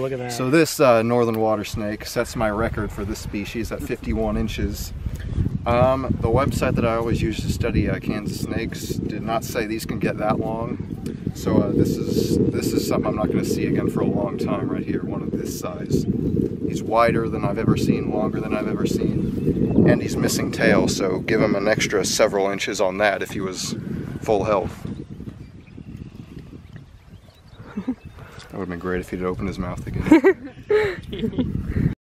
look at that. So this northern water snake sets my record for this species at 51 inches. The website that I always use to study Kansas snakes did not say these can get that long. So this is something I'm not going to see again for a long time right here, one of this size. He's wider than I've ever seen, longer than I've ever seen, and he's missing tail, so give him an extra several inches on that if he was full health. That would have been great if he'd opened his mouth again.